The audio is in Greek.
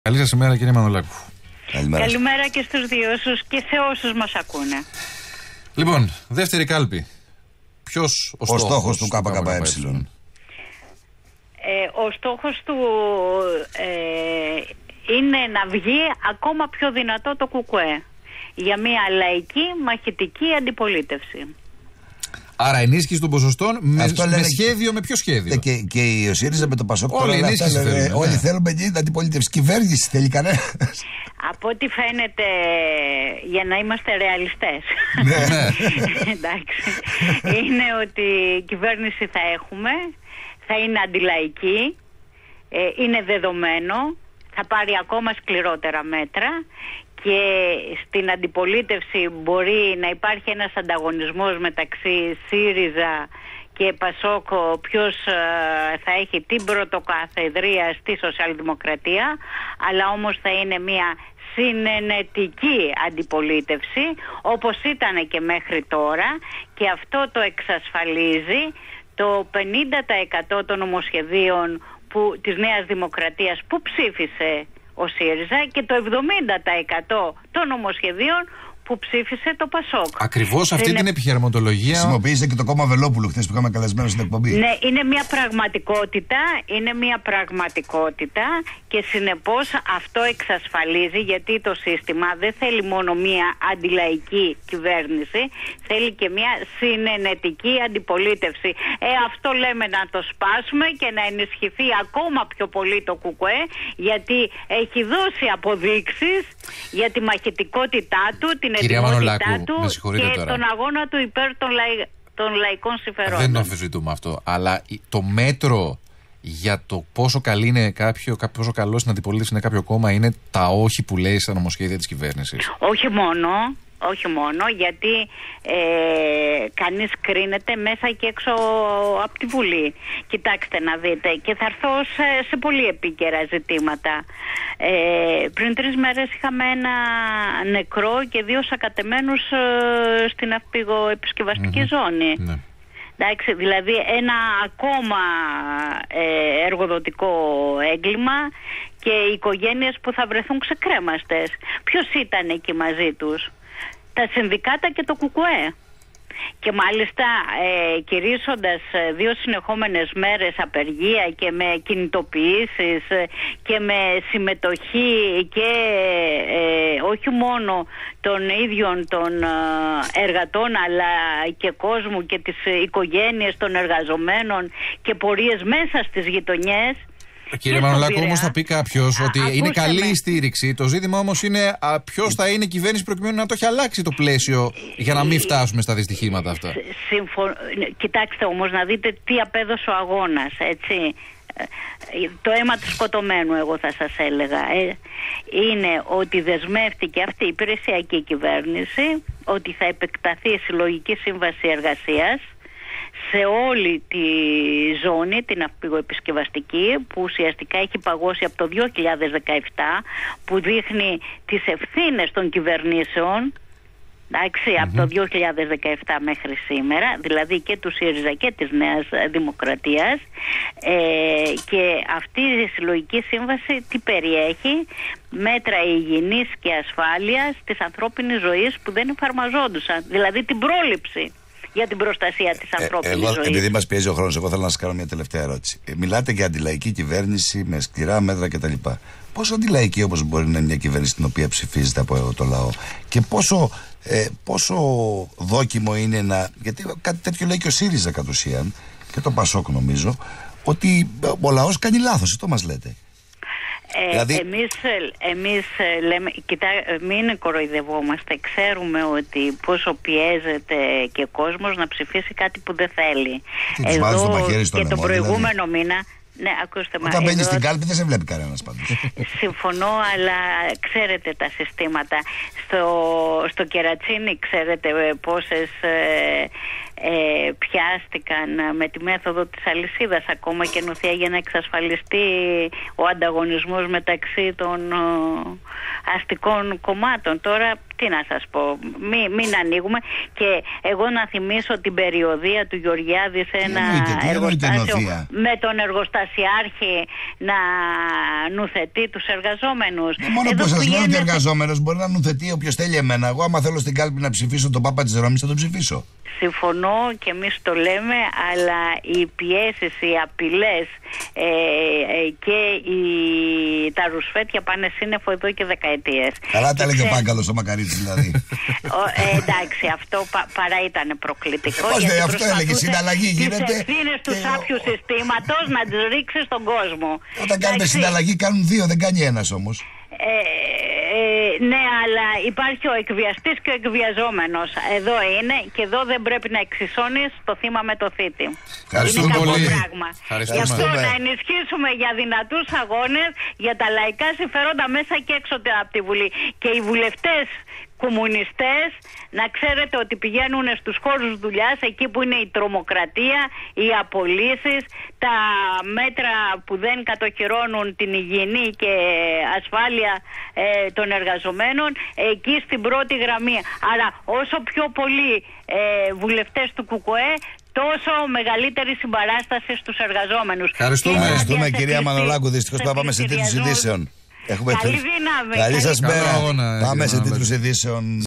Καλή σας ημέρα, κύριε Μανολάκου. Καλημέρα και στους δύο σας και σε όσους μας ακούνε. Λοιπόν, δεύτερη κάλπη. Ποιος ο στόχος του ΚΚΕ? Ο στόχος του είναι να βγει ακόμα πιο δυνατό το ΚΚΕ για μια λαϊκή μαχητική αντιπολίτευση. Άρα ενίσχυση των ποσοστών με σχέδιο, με ποιο σχέδιο? Και ο ΣΥΡΙΖΑ με το ΠΑΣΟΚ. Όλοι ενίσχυση θέλουν. Όλοι θέλουμε την αντιπολίτευση. Κυβέρνηση θέλει κανένα? Από ό,τι φαίνεται, για να είμαστε ρεαλιστές, εντάξει, είναι ότι κυβέρνηση θα έχουμε, θα είναι αντιλαϊκή, είναι δεδομένο, θα πάρει ακόμα σκληρότερα μέτρα. Και στην αντιπολίτευση μπορεί να υπάρχει ένας ανταγωνισμός μεταξύ ΣΥΡΙΖΑ και ΠΑΣΟΚ, ποιος θα έχει την πρωτοκαθεδρία στη σοσιαλδημοκρατία, αλλά όμως θα είναι μια συνενετική αντιπολίτευση όπως ήταν και μέχρι τώρα, και αυτό το εξασφαλίζει το 50% των νομοσχεδίων της Νέας Δημοκρατίας που ψήφισε ο ΣΥΡΙΖΑ και το 70% των νομοσχεδίων που ψήφισε το ΠΑΣΟΚ. Ακριβώς αυτή την επιχειρηματολογία χρησιμοποίησε και το κόμμα Βελόπουλου χθες που είχαμε καλεσμένο στην εκπομπή. Ναι, είναι μια πραγματικότητα, και συνεπώς αυτό εξασφαλίζει, γιατί το σύστημα δεν θέλει μόνο μια αντιλαϊκή κυβέρνηση, θέλει και μια συνενετική αντιπολίτευση. Αυτό λέμε να το σπάσουμε και να ενισχυθεί ακόμα πιο πολύ το ΚΚΕ, γιατί έχει δώσει αποδείξεις για τη μαχητικότητά του, την ετοιμότητά του και τώρα τον αγώνα του υπέρ των λαϊκών συμφερόντων. Δεν το αμφισβητούμε αυτό, αλλά το μέτρο για το πόσο πόσο καλό στην αντιπολίτευση είναι κάποιο κόμμα είναι τα όχι που λέει στα νομοσχέδια της κυβέρνησης. Όχι μόνο, γιατί κανείς κρίνεται μέσα και έξω από τη Βουλή. Κοιτάξτε να δείτε, και θα έρθω σε πολύ επίκαιρα ζητήματα. Πριν 3 μέρες είχαμε ένα νεκρό και 2 σακατεμένους στην ναυπηγοεπισκευαστική ζώνη. Ναι. Εντάξει, δηλαδή ένα ακόμα εργοδοτικό έγκλημα και οι οικογένειες που θα βρεθούν ξεκρέμαστες. Ποιος ήταν εκεί μαζί τους? Τα συνδικάτα και το ΚΚΕ. Και μάλιστα κηρύσσοντας 2 συνεχόμενες μέρες απεργία και με κινητοποιήσεις και με συμμετοχή και όχι μόνο των ίδιων των εργατών, αλλά και κόσμου και τις οικογένειες των εργαζομένων και πορείες μέσα στις γειτονιές. Κύριε Μανολάκου, όμως θα πει κάποιος ότι είναι καλή η στήριξη. Το ζήτημα όμως είναι ποιος θα είναι η κυβέρνηση προκειμένου να το έχει αλλάξει το πλαίσιο για να μην φτάσουμε στα δυστυχήματα αυτά. Κοιτάξτε όμως να δείτε τι απέδωσε ο αγώνας, έτσι. Το αίμα του σκοτωμένου, εγώ θα σας έλεγα, είναι ότι δεσμεύτηκε αυτή η υπηρεσιακή κυβέρνηση ότι θα επεκταθεί η συλλογική σύμβαση εργασίας σε όλη τη ζώνη, την ναυπηγοεπισκευαστική, που ουσιαστικά έχει παγώσει από το 2017, που δείχνει τις ευθύνες των κυβερνήσεων, από το 2017 μέχρι σήμερα, δηλαδή και του ΣΥΡΙΖΑ και της Νέας Δημοκρατίας, και αυτή η συλλογική σύμβαση τι περιέχει? Μέτρα υγιεινής και ασφάλειας της ανθρώπινης ζωής που δεν εφαρμοζόντουσαν, δηλαδή την πρόληψη για την προστασία της ανθρώπινης ζωής. Επειδή μας πιέζει ο χρόνος, εγώ θέλω να σας κάνω μια τελευταία ερώτηση. Μιλάτε για αντιλαϊκή κυβέρνηση με σκληρά μέτρα κτλ. Πόσο αντιλαϊκή όμως μπορεί να είναι μια κυβέρνηση την οποία ψηφίζεται από το λαό, και πόσο δόκιμο είναι γιατί κάτι τέτοιο λέει και ο ΣΥΡΙΖΑ κατ' ουσίαν και το ΠΑΣΟΚ νομίζω, ότι ο λαός κάνει λάθος, αυτό μας λέτε. Δηλαδή... Εμείς λέμε, μην κοροϊδευόμαστε, ξέρουμε ότι πόσο πιέζεται και κόσμος να ψηφίσει κάτι που δεν θέλει. Εδώ και τον προηγούμενο μήνα, ναι, ακούστε, όταν μπαίνει στην κάλπη δεν σε βλέπει κανένας πάντως. Συμφωνώ, αλλά ξέρετε τα συστήματα. Στο Κερατσίνι ξέρετε πόσες πιάστηκαν με τη μέθοδο της αλυσίδας, ακόμα και νοθεία, για να εξασφαλιστεί ο ανταγωνισμός μεταξύ των αστικών κομμάτων. Τώρα τι να σας πω, μην ανοίγουμε. Και εγώ να θυμίσω την περιοδία του Γεωργιάδη σε ένα εργοστάσιο με τον εργοστασιάρχη να νουθετεί τους εργαζόμενους. Μόνο που σας λέω ότι εργαζόμενος μπορεί να νουθετεί όποιος θέλει εμένα. Εγώ άμα θέλω στην κάλπη να ψηφίσω τον Πάπα της Ρώμης θα τον ψηφίσω. Συμφωνώ και εμείς το λέμε, αλλά οι πιέσεις, οι απειλές και τα ρουσφέτια πάνε σύννεφο εδώ και δεκαετίες. Καλά τα έλεγε ο Πάγκαλος ο Μακαρίτης δηλαδή. Εντάξει, αυτό παρά ήταν προκλητικό. Αυτό έλεγε, συνταλλαγή γίνεται. Τις ευθύνες του σάπιου συστήματος να τις ρίξει στον κόσμο. Όταν κάνετε συνταλλαγή κάνουν δύο, δεν κάνει ένας όμως. Ναι, αλλά υπάρχει ο εκβιαστής και ο εκβιαζόμενος. Εδώ είναι και εδώ δεν πρέπει να εξισώνεις το θύμα με το θήτη. Ευχαριστούμε πολύ. Γι' αυτό να ενισχύσουμε για δυνατούς αγώνες για τα λαϊκά συμφέροντα μέσα και έξω από τη Βουλή. Και οι βουλευτές κομμουνιστές να ξέρετε ότι πηγαίνουν στους χώρους δουλειάς, εκεί που είναι η τρομοκρατία, οι απολύσεις, τα μέτρα που δεν κατοχυρώνουν την υγιεινή και ασφάλεια των εργαζομένων, εκεί στην πρώτη γραμμή. Άρα όσο πιο πολλοί βουλευτές του ΚΚΕ, τόσο μεγαλύτερη συμπαράσταση στους εργαζόμενους. Ευχαριστούμε κυρία Μανολάκου. Δυστυχώς πάμε σε τίτλους ειδήσεων. Καλή δύναμη. Καλή σας μέρα. Πάμε σε τίτλους ειδήσεων.